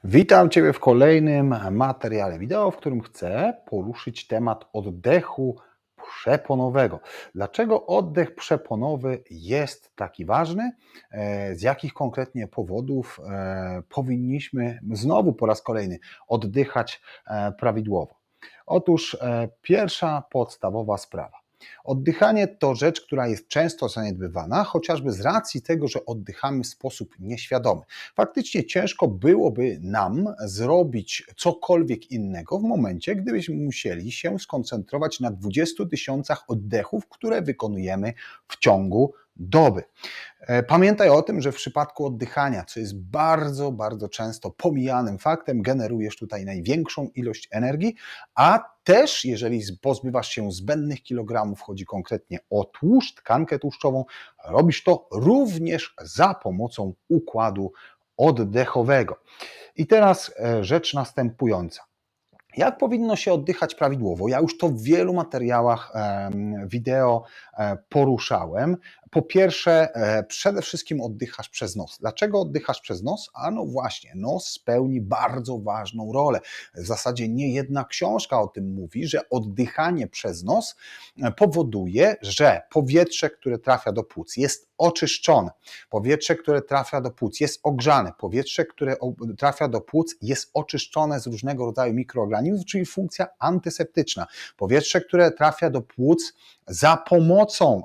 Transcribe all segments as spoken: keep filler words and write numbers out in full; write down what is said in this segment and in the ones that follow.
Witam Ciebie w kolejnym materiale wideo, w którym chcę poruszyć temat oddechu przeponowego. Dlaczego oddech przeponowy jest taki ważny? E, Z jakich konkretnie powodów e, powinniśmy znowu po raz kolejny oddychać e, prawidłowo? Otóż e, pierwsza podstawowa sprawa. Oddychanie to rzecz, która jest często zaniedbywana, chociażby z racji tego, że oddychamy w sposób nieświadomy. Faktycznie ciężko byłoby nam zrobić cokolwiek innego w momencie, gdybyśmy musieli się skoncentrować na dwudziestu tysiącach oddechów, które wykonujemy w ciągu doby. Pamiętaj o tym, że w przypadku oddychania, co jest bardzo, bardzo często pomijanym faktem, generujesz tutaj największą ilość energii, a też, jeżeli pozbywasz się zbędnych kilogramów, chodzi konkretnie o tłuszcz, tkankę tłuszczową, robisz to również za pomocą układu oddechowego. I teraz rzecz następująca. Jak powinno się oddychać prawidłowo? Ja już to w wielu materiałach wideo poruszałem. Po pierwsze, przede wszystkim oddychasz przez nos. Dlaczego oddychasz przez nos? A no właśnie, nos pełni bardzo ważną rolę. W zasadzie nie jedna książka o tym mówi, że oddychanie przez nos powoduje, że powietrze, które trafia do płuc, jest oczyszczone. Powietrze, które trafia do płuc, jest ogrzane. Powietrze, które trafia do płuc, jest oczyszczone z różnego rodzaju mikroorganizmów, czyli funkcja antyseptyczna. Powietrze, które trafia do płuc za pomocą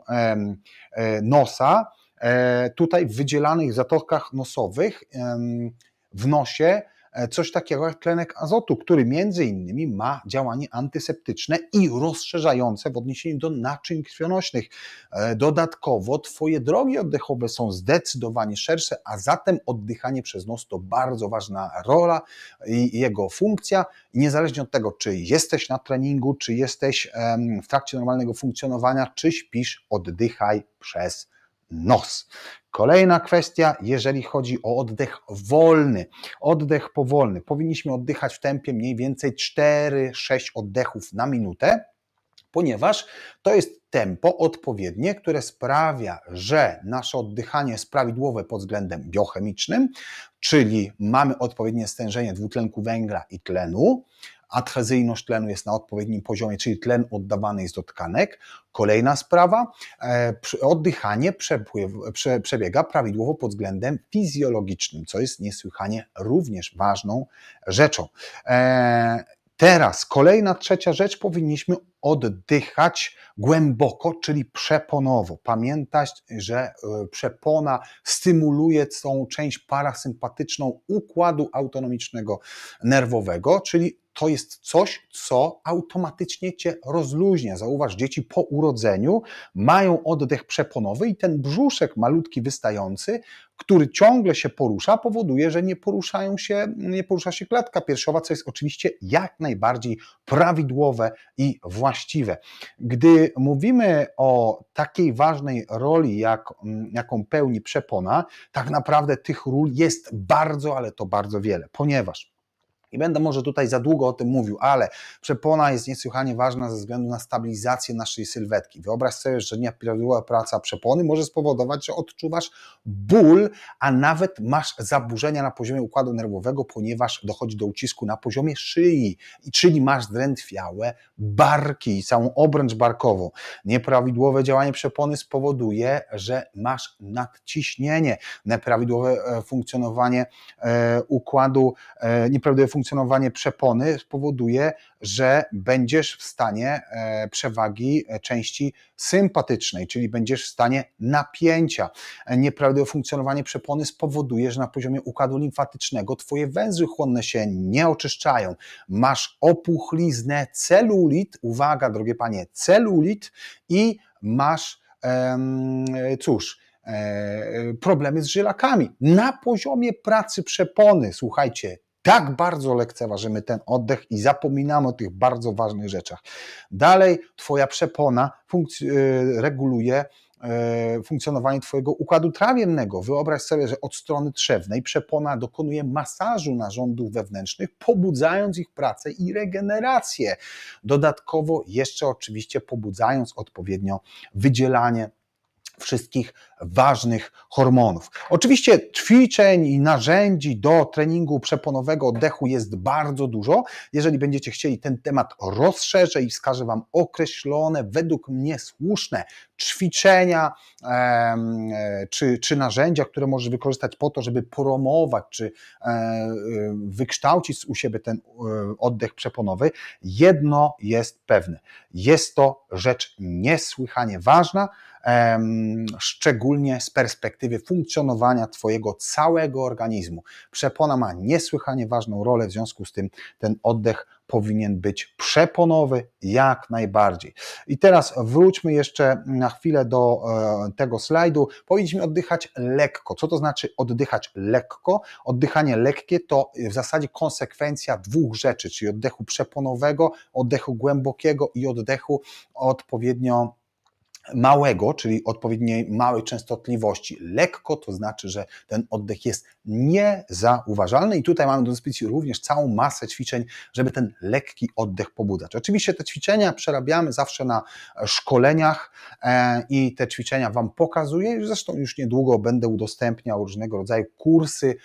nosa, tutaj w wydzielanych zatokach nosowych w nosie coś takiego jak tlenek azotu, który między innymi ma działanie antyseptyczne i rozszerzające w odniesieniu do naczyń krwionośnych. Dodatkowo Twoje drogi oddechowe są zdecydowanie szersze, a zatem oddychanie przez nos to bardzo ważna rola i jego funkcja. Niezależnie od tego, czy jesteś na treningu, czy jesteś w trakcie normalnego funkcjonowania, czy śpisz, oddychaj przez nos. Kolejna kwestia, jeżeli chodzi o oddech wolny. Oddech powolny. Powinniśmy oddychać w tempie mniej więcej cztery sześć oddechów na minutę, ponieważ to jest tempo odpowiednie, które sprawia, że nasze oddychanie jest prawidłowe pod względem biochemicznym, czyli mamy odpowiednie stężenie dwutlenku węgla i tlenu, adhezyjność tlenu jest na odpowiednim poziomie, czyli tlen oddawany jest do tkanek. Kolejna sprawa, oddychanie przebiega prawidłowo pod względem fizjologicznym, co jest niesłychanie również ważną rzeczą. Teraz kolejna, trzecia rzecz, powinniśmy oddychać głęboko, czyli przeponowo. Pamiętać, że przepona stymuluje tą część parasympatyczną układu autonomicznego nerwowego, czyli to jest coś, co automatycznie Cię rozluźnia. Zauważ, dzieci po urodzeniu mają oddech przeponowy i ten brzuszek malutki wystający, który ciągle się porusza, powoduje, że nie poruszają się, nie porusza się klatka piersiowa, co jest oczywiście jak najbardziej prawidłowe i właściwe. Gdy mówimy o takiej ważnej roli, jak, jaką pełni przepona, tak naprawdę tych ról jest bardzo, ale to bardzo wiele, ponieważ nie będę może tutaj za długo o tym mówił, ale przepona jest niesłychanie ważna ze względu na stabilizację naszej sylwetki. Wyobraź sobie, że nieprawidłowa praca przepony może spowodować, że odczuwasz ból, a nawet masz zaburzenia na poziomie układu nerwowego, ponieważ dochodzi do ucisku na poziomie szyi, czyli masz zdrętwiałe barki i całą obręcz barkową. Nieprawidłowe działanie przepony spowoduje, że masz nadciśnienie, nieprawidłowe funkcjonowanie układu, nieprawidłowe funkcjonowanie przepony spowoduje, że będziesz w stanie przewagi części sympatycznej, czyli będziesz w stanie napięcia. Nieprawidłowe funkcjonowanie przepony spowoduje, że na poziomie układu limfatycznego Twoje węzły chłonne się nie oczyszczają. Masz opuchliznę, celulit, uwaga drogie panie, celulit i masz, cóż, problemy z żylakami. Na poziomie pracy przepony, słuchajcie, tak bardzo lekceważymy ten oddech i zapominamy o tych bardzo ważnych rzeczach. Dalej Twoja przepona funkc- reguluje funkcjonowanie Twojego układu trawiennego. Wyobraź sobie, że od strony trzewnej przepona dokonuje masażu narządów wewnętrznych, pobudzając ich pracę i regenerację. Dodatkowo jeszcze oczywiście pobudzając odpowiednio wydzielanie wszystkich ważnych hormonów. Oczywiście ćwiczeń i narzędzi do treningu przeponowego oddechu jest bardzo dużo. Jeżeli będziecie chcieli ten temat rozszerzę i wskażę Wam określone, według mnie słuszne ćwiczenia e, czy, czy narzędzia, które możesz wykorzystać po to, żeby promować czy e, wykształcić u siebie ten oddech przeponowy, jedno jest pewne. Jest to rzecz niesłychanie ważna, szczególnie z perspektywy funkcjonowania Twojego całego organizmu. Przepona ma niesłychanie ważną rolę, w związku z tym ten oddech powinien być przeponowy jak najbardziej. I teraz wróćmy jeszcze na chwilę do tego slajdu. Powinniśmy oddychać lekko. Co to znaczy oddychać lekko? Oddychanie lekkie to w zasadzie konsekwencja dwóch rzeczy, czyli oddechu przeponowego, oddechu głębokiego i oddechu odpowiednio małego, czyli odpowiedniej małej częstotliwości. Lekko to znaczy, że ten oddech jest niezauważalny i tutaj mamy do dyspozycji również całą masę ćwiczeń, żeby ten lekki oddech pobudzać. Oczywiście te ćwiczenia przerabiamy zawsze na szkoleniach i te ćwiczenia Wam pokazuję. Zresztą już niedługo będę udostępniał różnego rodzaju kursy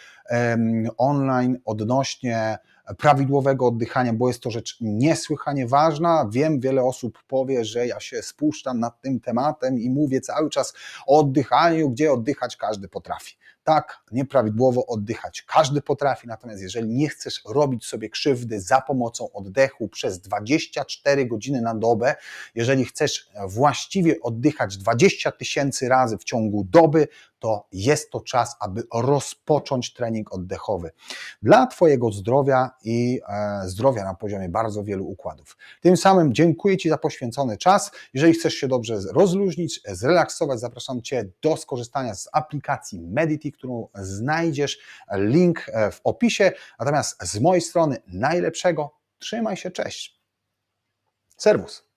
online odnośnie prawidłowego oddychania, bo jest to rzecz niesłychanie ważna. Wiem, wiele osób powie, że ja się spuszczam nad tym tematem i mówię cały czas o oddychaniu, gdzie oddychać każdy potrafi. Tak, nieprawidłowo oddychać każdy potrafi, natomiast jeżeli nie chcesz robić sobie krzywdy za pomocą oddechu przez dwadzieścia cztery godziny na dobę, jeżeli chcesz właściwie oddychać dwadzieścia tysięcy razy w ciągu doby, to jest to czas, aby rozpocząć trening oddechowy dla Twojego zdrowia i e, zdrowia na poziomie bardzo wielu układów. Tym samym dziękuję Ci za poświęcony czas. Jeżeli chcesz się dobrze rozluźnić, zrelaksować, zapraszam Cię do skorzystania z aplikacji Medity, którą znajdziesz, link w opisie. Natomiast z mojej strony najlepszego, trzymaj się, cześć. Serwus.